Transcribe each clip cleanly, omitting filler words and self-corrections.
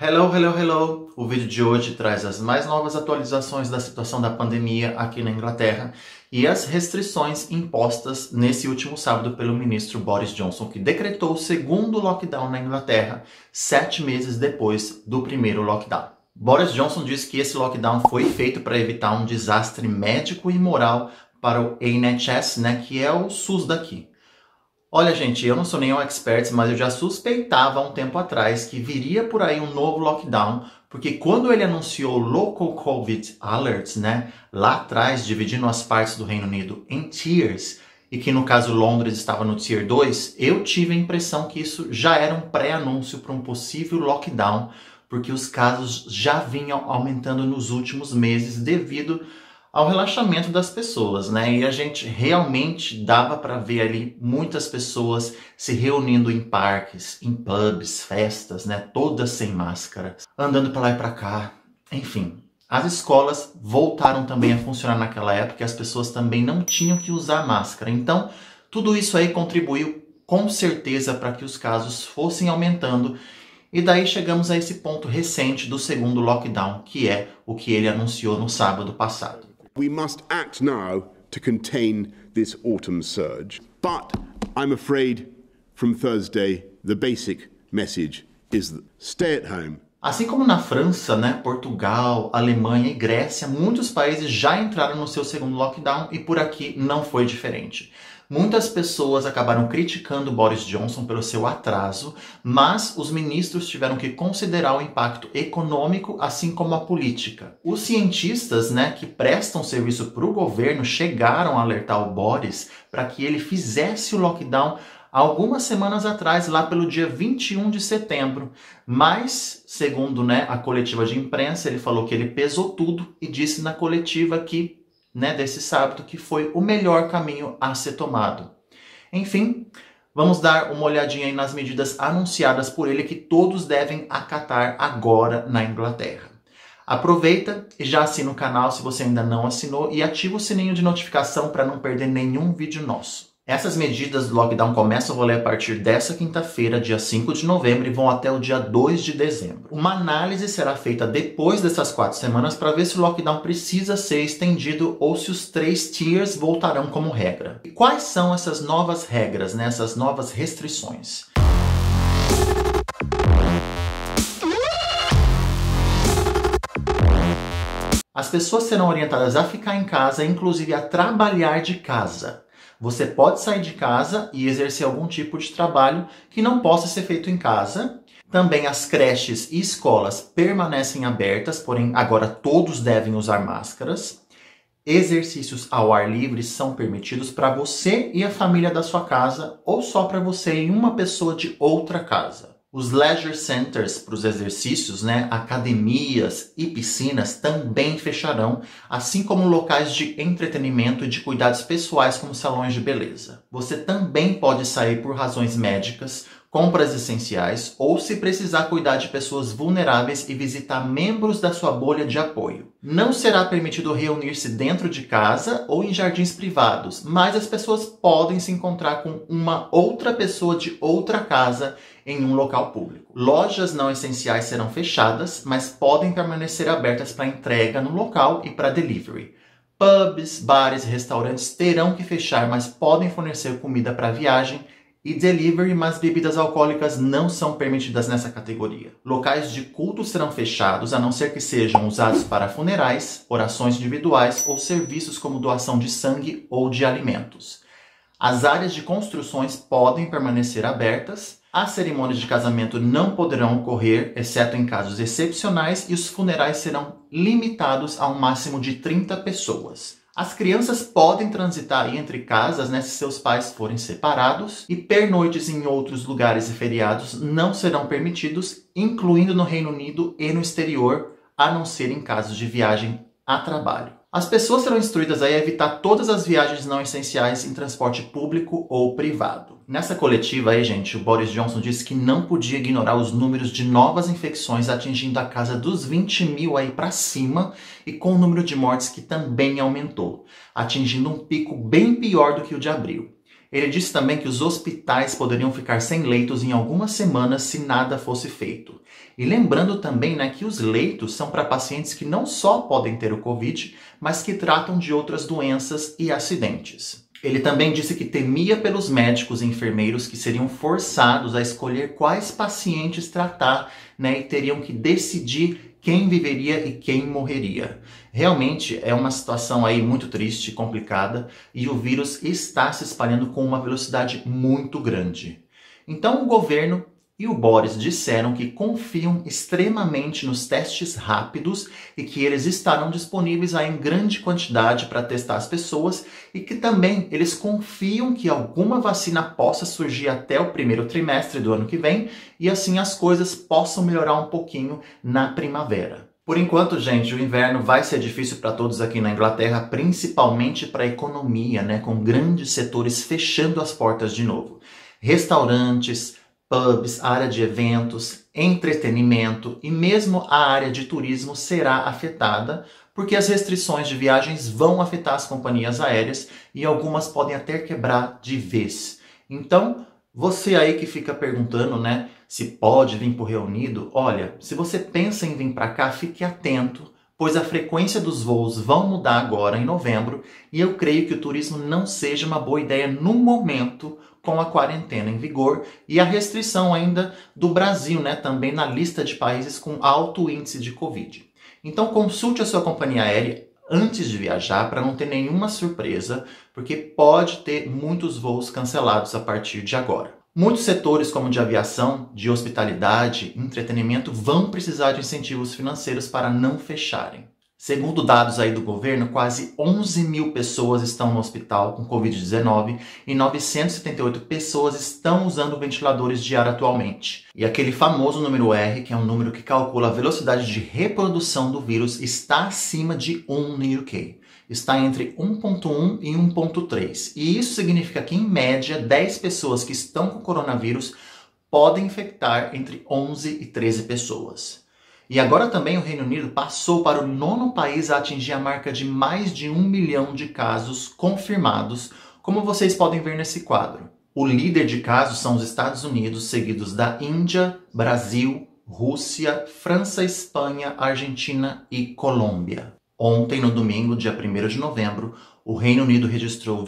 Hello, hello, hello! O vídeo de hoje traz as mais novas atualizações da situação da pandemia aqui na Inglaterra e as restrições impostas nesse último sábado pelo ministro Boris Johnson, que decretou o segundo lockdown na Inglaterra 7 meses depois do primeiro lockdown. Boris Johnson disse que esse lockdown foi feito para evitar um desastre médico e moral para o NHS, que é o SUS daqui. Olha, gente, eu não sou nenhum expert, mas eu já suspeitava há um tempo atrás que viria por aí um novo lockdown, porque quando ele anunciou Local COVID Alerts, lá atrás, dividindo as partes do Reino Unido em tiers, e que no caso Londres estava no tier 2, eu tive a impressão que isso já era um pré-anúncio para um possível lockdown, porque os casos já vinham aumentando nos últimos meses devido ao relaxamento das pessoas, E a gente realmente dava para ver ali muitas pessoas se reunindo em parques, em pubs, festas, todas sem máscara, andando para lá e para cá. Enfim, as escolas voltaram também a funcionar naquela época e as pessoas também não tinham que usar máscara. Então, tudo isso aí contribuiu com certeza para que os casos fossem aumentando. E daí chegamos a esse ponto recente do segundo lockdown, que é o que ele anunciou no sábado passado. We must act now to contain this autumn surge. But I'm afraid from Thursday, the basic message is stay at home. Assim como na França, Portugal, Alemanha e Grécia, muitos países já entraram no seu segundo lockdown e por aqui não foi diferente. Muitas pessoas acabaram criticando Boris Johnson pelo seu atraso, mas os ministros tiveram que considerar o impacto econômico, assim como a política. Os cientistas, que prestam serviço para o governo, chegaram a alertar o Boris para que ele fizesse o lockdown algumas semanas atrás, lá pelo dia 21 de setembro. Mas, segundo a coletiva de imprensa, ele falou que ele pesou tudo e disse na coletiva que desse sábado, que foi o melhor caminho a ser tomado. Enfim, vamos dar uma olhadinha aí nas medidas anunciadas por ele que todos devem acatar agora na Inglaterra. Aproveita e já assina o canal se você ainda não assinou e ativa o sininho de notificação para não perder nenhum vídeo nosso. Essas medidas do lockdown começam a valer a partir dessa quinta-feira, dia 5 de novembro, e vão até o dia 2 de dezembro. Uma análise será feita depois dessas 4 semanas para ver se o lockdown precisa ser estendido ou se os 3 tiers voltarão como regra. E quais são essas novas regras, essas novas restrições? As pessoas serão orientadas a ficar em casa, inclusive a trabalhar de casa. Você pode sair de casa e exercer algum tipo de trabalho que não possa ser feito em casa. Também as creches e escolas permanecem abertas, porém agora todos devem usar máscaras. Exercícios ao ar livre são permitidos para você e a família da sua casa ou só para você e uma pessoa de outra casa. Os leisure centers para os exercícios, academias e piscinas também fecharão, assim como locais de entretenimento e de cuidados pessoais como salões de beleza. Você também pode sair por razões médicas, compras essenciais ou se precisar cuidar de pessoas vulneráveis e visitar membros da sua bolha de apoio. Não será permitido reunir-se dentro de casa ou em jardins privados, mas as pessoas podem se encontrar com uma outra pessoa de outra casa em um local público. Lojas não essenciais serão fechadas, mas podem permanecer abertas para entrega no local e para delivery. Pubs, bares e restaurantes terão que fechar, mas podem fornecer comida para viagem e delivery, mas bebidas alcoólicas não são permitidas nessa categoria. Locais de culto serão fechados, a não ser que sejam usados para funerais, orações individuais ou serviços como doação de sangue ou de alimentos. As áreas de construções podem permanecer abertas. As cerimônias de casamento não poderão ocorrer, exceto em casos excepcionais, e os funerais serão limitados a um máximo de 30 pessoas. As crianças podem transitar entre casas, se seus pais forem separados, e pernoites em outros lugares e feriados não serão permitidos, incluindo no Reino Unido e no exterior, a não ser em casos de viagem a trabalho. As pessoas serão instruídas a evitar todas as viagens não essenciais em transporte público ou privado. Nessa coletiva aí, gente, o Boris Johnson disse que não podia ignorar os números de novas infecções atingindo a casa dos 20 mil aí para cima e com o número de mortes que também aumentou, atingindo um pico bem pior do que o de abril. Ele disse também que os hospitais poderiam ficar sem leitos em algumas semanas se nada fosse feito. E lembrando também, né, que os leitos são para pacientes que não só podem ter o Covid, mas que tratam de outras doenças e acidentes. Ele também disse que temia pelos médicos e enfermeiros que seriam forçados a escolher quais pacientes tratar, né, e teriam que decidir quem viveria e quem morreria. Realmente é uma situação aí muito triste e complicada e o vírus está se espalhando com uma velocidade muito grande. Então o governo e o Boris disseram que confiam extremamente nos testes rápidos e que eles estarão disponíveis aí em grande quantidade para testar as pessoas e que também eles confiam que alguma vacina possa surgir até o primeiro trimestre do ano que vem e assim as coisas possam melhorar um pouquinho na primavera. Por enquanto, gente, o inverno vai ser difícil para todos aqui na Inglaterra, principalmente para a economia, né, com grandes setores fechando as portas de novo. Restaurantes, pubs, área de eventos, entretenimento e mesmo a área de turismo será afetada, porque as restrições de viagens vão afetar as companhias aéreas e algumas podem até quebrar de vez. Então, você aí que fica perguntando, né, se pode vir para o Reino Unido, olha, se você pensa em vir para cá, fique atento, pois a frequência dos voos vão mudar agora em novembro e eu creio que o turismo não seja uma boa ideia no momento com a quarentena em vigor e a restrição ainda do Brasil, né, também na lista de países com alto índice de Covid. Então consulte a sua companhia aérea antes de viajar para não ter nenhuma surpresa, porque pode ter muitos voos cancelados a partir de agora. Muitos setores como de aviação, de hospitalidade, entretenimento vão precisar de incentivos financeiros para não fecharem. Segundo dados aí do governo, quase 11 mil pessoas estão no hospital com Covid-19 e 978 pessoas estão usando ventiladores de ar atualmente. E aquele famoso número R, que é um número que calcula a velocidade de reprodução do vírus, está acima de 1 no UK. Está entre 1.1 e 1.3. E isso significa que, em média, 10 pessoas que estão com coronavírus podem infectar entre 11 e 13 pessoas. E agora também o Reino Unido passou para o 9º país a atingir a marca de mais de 1 milhão de casos confirmados, como vocês podem ver nesse quadro. O líder de casos são os Estados Unidos, seguidos da Índia, Brasil, Rússia, França, Espanha, Argentina e Colômbia. Ontem, no domingo, dia 1º de novembro, o Reino Unido registrou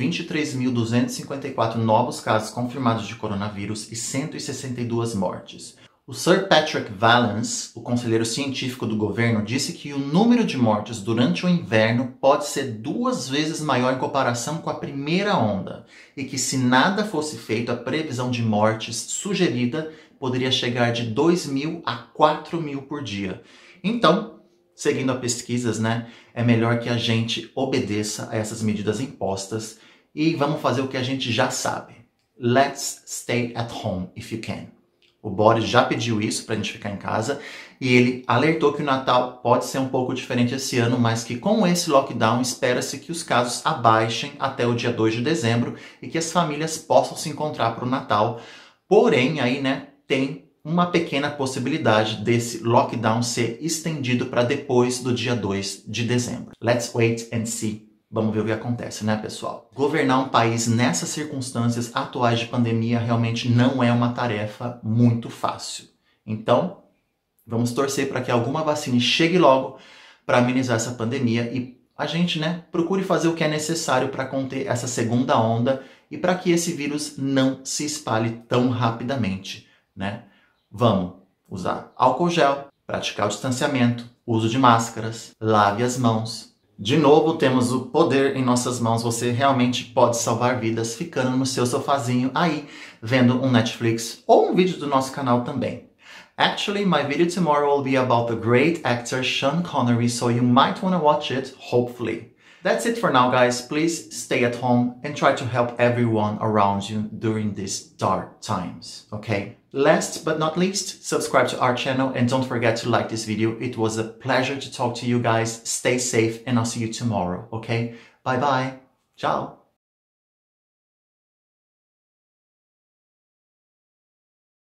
23.254 novos casos confirmados de coronavírus e 162 mortes. O Sir Patrick Vallance, o conselheiro científico do governo, disse que o número de mortes durante o inverno pode ser 2 vezes maior em comparação com a primeira onda e que, se nada fosse feito, a previsão de mortes sugerida poderia chegar de 2.000 a 4.000 por dia. Então, seguindo as pesquisas, né, é melhor que a gente obedeça a essas medidas impostas e vamos fazer o que a gente já sabe. Let's stay at home if you can. O Boris já pediu isso para a gente ficar em casa e ele alertou que o Natal pode ser um pouco diferente esse ano, mas que com esse lockdown espera-se que os casos abaixem até o dia 2 de dezembro e que as famílias possam se encontrar para o Natal. Porém, aí, né, tem uma pequena possibilidade desse lockdown ser estendido para depois do dia 2 de dezembro. Let's wait and see. Vamos ver o que acontece, né, pessoal? Governar um país nessas circunstâncias atuais de pandemia realmente não é uma tarefa muito fácil. Então, vamos torcer para que alguma vacina chegue logo para amenizar essa pandemia e a gente, né, procure fazer o que é necessário para conter essa segunda onda e para que esse vírus não se espalhe tão rapidamente, né? Vamos usar álcool gel, praticar o distanciamento, uso de máscaras, lave as mãos. De novo, temos o poder em nossas mãos. Você realmente pode salvar vidas ficando no seu sofazinho aí, vendo um Netflix ou um vídeo do nosso canal também. Actually, my video tomorrow will be about the great actor Sean Connery, so you might want to watch it, hopefully. That's it for now, guys. Please stay at home and try to help everyone around you during these dark times, okay? Last but not least, subscribe to our channel and don't forget to like this video. It was a pleasure to talk to you guys. Stay safe and I'll see you tomorrow, okay? Bye bye. Ciao.